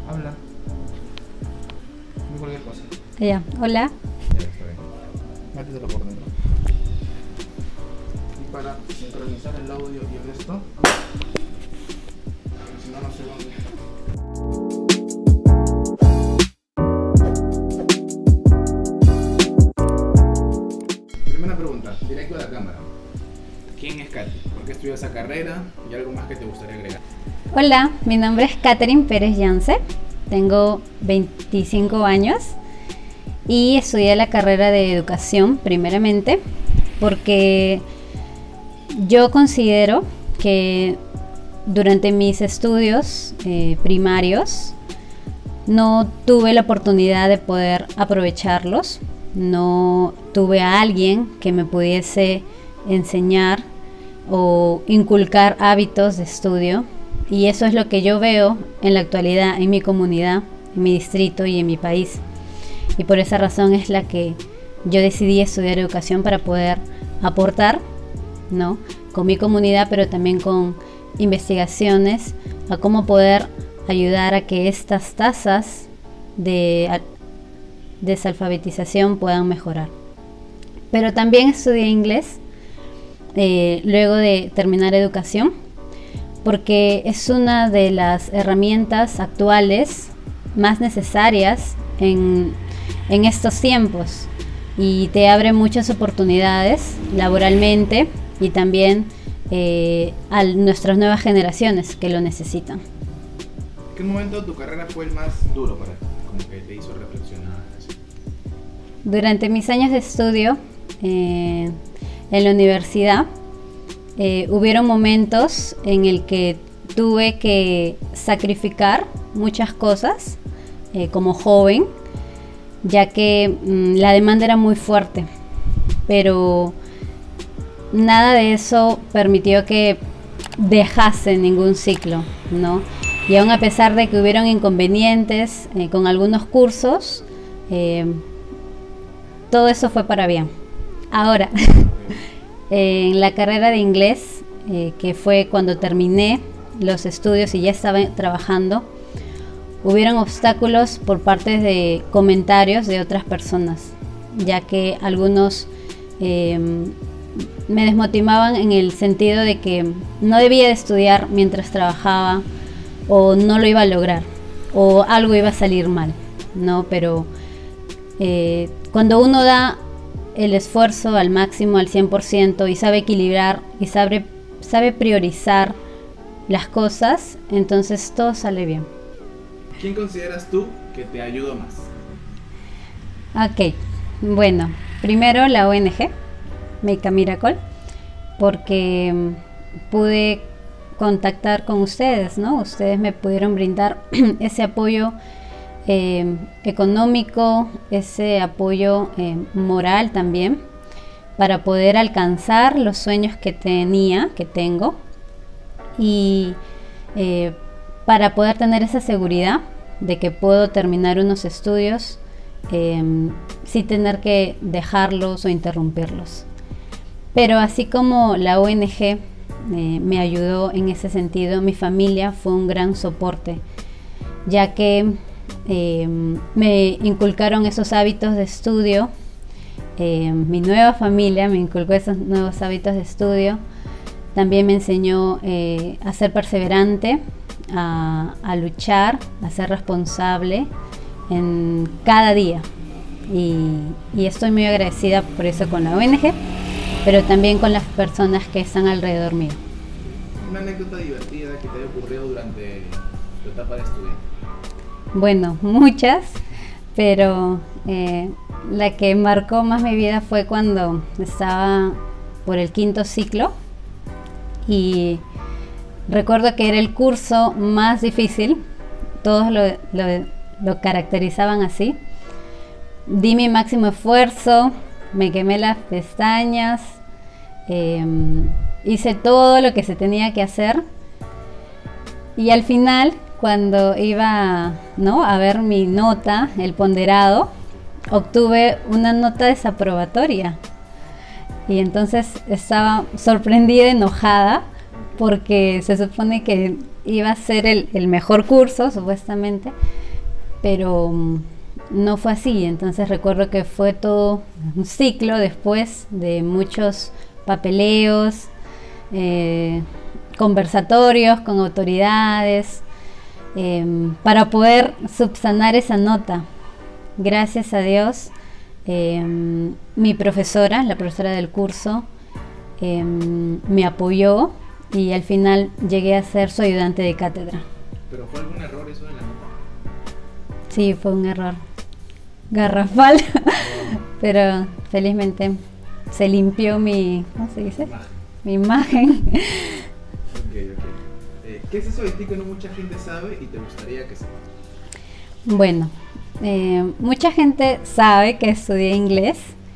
Habla. Dime cualquier cosa. Ya, hola. Ya, está bien. Métetelo por dentro. Y para sincronizar el audio y esto, si no, no sé dónde. Primera pregunta, directo a la cámara. ¿Quién es Katy? ¿Por qué estudió esa carrera? ¿Y algo más que te gustaría agregar? Hola, mi nombre es Katherine Pérez Yance, tengo 25 años y estudié la carrera de educación primeramente porque yo considero que durante mis estudios primarios no tuve la oportunidad de poder aprovecharlos, no tuve a alguien que me pudiese enseñar o inculcar hábitos de estudio. Y eso es lo que yo veo en la actualidad en mi comunidad, en mi distrito y en mi país. Y por esa razón es la que yo decidí estudiar educación para poder aportar, ¿no?, con mi comunidad, pero también con investigaciones a cómo poder ayudar a que estas tasas de desalfabetización puedan mejorar. Pero también estudié inglés luego de terminar educación, porque es una de las herramientas actuales más necesarias en estos tiempos y te abre muchas oportunidades laboralmente y también a nuestras nuevas generaciones que lo necesitan. ¿Qué momento de tu carrera fue el más duro para ti? Como que te hizo reflexionar. Durante mis años de estudio en la universidad, hubieron momentos en el que tuve que sacrificar muchas cosas como joven, ya que la demanda era muy fuerte, pero nada de eso permitió que dejase ningún ciclo, ¿no? Y aún a pesar de que hubieron inconvenientes con algunos cursos, todo eso fue para bien. Ahora, en la carrera de inglés, que fue cuando terminé los estudios y ya estaba trabajando, hubieron obstáculos por parte de comentarios de otras personas, ya que algunos me desmotivaban en el sentido de que no debía de estudiar mientras trabajaba o no lo iba a lograr o algo iba a salir mal, ¿no? Pero cuando uno da el esfuerzo al máximo, al 100%, y sabe equilibrar y sabe priorizar las cosas, entonces todo sale bien. ¿Quién consideras tú que te ayudó más? Ok, bueno, primero la ONG Make a Miracle, porque pude contactar con ustedes, ¿no? Ustedes me pudieron brindar ese apoyo económico, ese apoyo moral también, para poder alcanzar los sueños que tengo, y para poder tener esa seguridad de que puedo terminar unos estudios sin tener que dejarlos o interrumpirlos. Pero así como la ONG me ayudó en ese sentido, mi familia fue un gran soporte, ya que me inculcaron esos hábitos de estudio. Mi nueva familia me inculcó esos nuevos hábitos de estudio. También me enseñó a ser perseverante, a luchar, a ser responsable en cada día. Y estoy muy agradecida por eso con la ONG, pero también con las personas que están alrededor mío. ¿Una anécdota divertida que te haya ocurrido durante tu etapa de estudiante? Bueno, muchas, pero la que marcó más mi vida fue cuando estaba por el 5º ciclo y recuerdo que era el curso más difícil, todos lo caracterizaban así. Di mi máximo esfuerzo, me quemé las pestañas, hice todo lo que se tenía que hacer y al final, cuando iba, ¿no?, a ver mi nota, el ponderado, obtuve una nota desaprobatoria. Y entonces estaba sorprendida, enojada, porque se supone que iba a ser el mejor curso, supuestamente, pero no fue así. Entonces recuerdo que fue todo un ciclo después de muchos papeleos, conversatorios con autoridades, para poder subsanar esa nota. Gracias a Dios, mi profesora, la profesora del curso, me apoyó y al final llegué a ser su ayudante de cátedra. ¿Pero fue algún error eso en la nota? Sí, fue un error garrafal, pero felizmente se limpió mi, ¿cómo se dice? Mi imagen. Okay. ¿Qué es eso de ti que no mucha gente sabe y te gustaría que sepa? Bueno, mucha gente sabe que estudié inglés.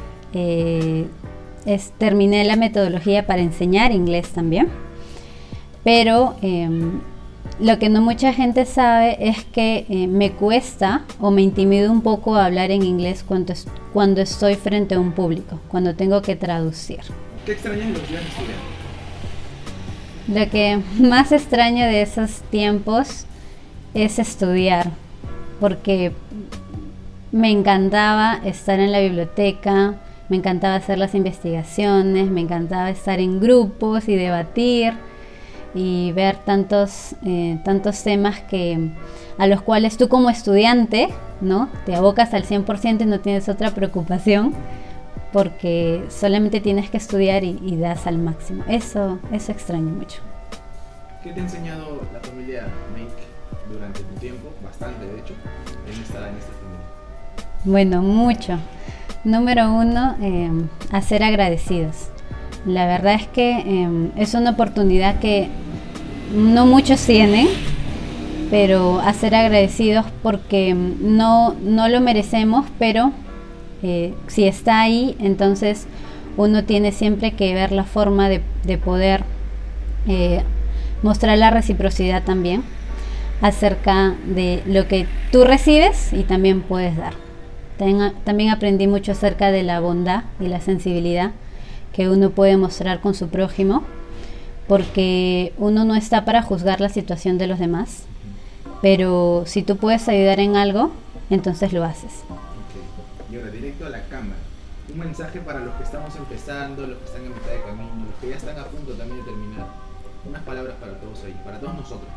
Terminé la metodología para enseñar inglés también. Pero lo que no mucha gente sabe es que me cuesta o me intimido un poco hablar en inglés cuando estoy frente a un público, cuando tengo que traducir. ¿Qué extrañas de los días de estudiar? Lo que más extraño de esos tiempos es estudiar, porque me encantaba estar en la biblioteca, me encantaba hacer las investigaciones, me encantaba estar en grupos y debatir y ver tantos temas a los cuales tú como estudiante, ¿no?, te abocas al 100% y no tienes otra preocupación, porque solamente tienes que estudiar y das al máximo. Eso extraño mucho. ¿Qué te ha enseñado la familia Make durante tu tiempo? Bastante, de hecho, en esta familia. Bueno, mucho. Número 1, a ser agradecidos. La verdad es que es una oportunidad que no muchos tienen, pero a ser agradecidos porque no lo merecemos, pero si está ahí, entonces uno tiene siempre que ver la forma de poder mostrar la reciprocidad también acerca de lo que tú recibes y también puedes dar. También aprendí mucho acerca de la bondad y la sensibilidad que uno puede mostrar con su prójimo, porque uno no está para juzgar la situación de los demás, pero si tú puedes ayudar en algo, entonces lo haces. Y ahora directo a la cámara, un mensaje para los que estamos empezando, los que están en mitad de camino, los que ya están a punto también de terminar. Unas palabras para todos ahí, para todos nosotros.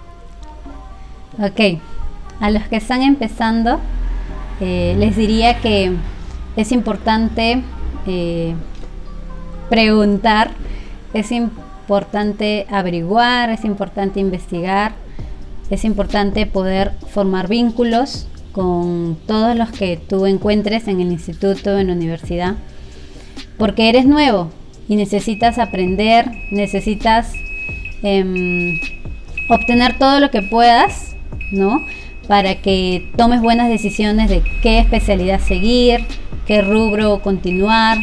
Ok, a los que están empezando, les diría que es importante preguntar, es importante averiguar, es importante investigar, es importante poder formar vínculos con todos los que tú encuentres en el instituto, en la universidad, porque eres nuevo y necesitas aprender, necesitas obtener todo lo que puedas, ¿no?, para que tomes buenas decisiones de qué especialidad seguir, qué rubro continuar,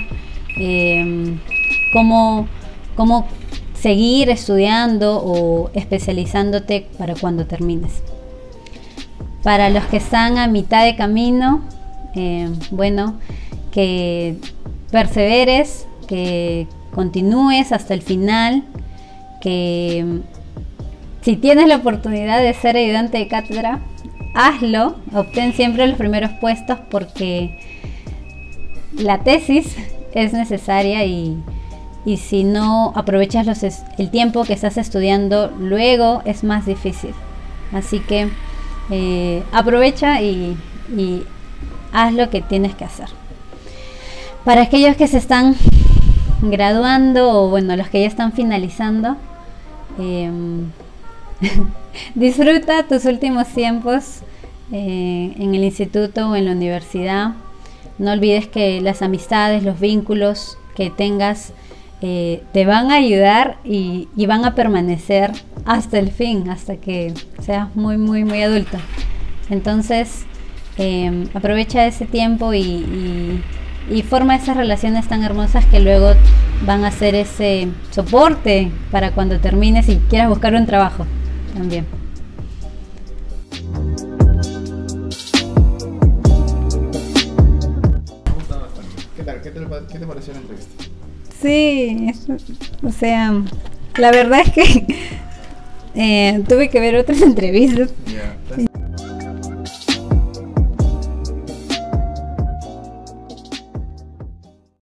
cómo seguir estudiando o especializándote para cuando termines. Para los que están a mitad de camino, bueno, que perseveres, que continúes hasta el final, que si tienes la oportunidad de ser ayudante de cátedra, hazlo, obtén siempre los primeros puestos, porque la tesis es necesaria y si no aprovechas el tiempo que estás estudiando, luego es más difícil. Así que aprovecha y haz lo que tienes que hacer. Para aquellos que se están graduando o bueno, los que ya están finalizando, disfruta tus últimos tiempos en el instituto o en la universidad. No olvides que las amistades, los vínculos que tengas te van a ayudar y van a permanecer hasta el fin, hasta que seas muy adulto. Entonces aprovecha ese tiempo y forma esas relaciones tan hermosas que luego van a ser ese soporte para cuando termines y quieras buscar un trabajo también. ¿Qué te pareció la entrevista? Sí, o sea, la verdad es que tuve que ver otras entrevistas. Yeah.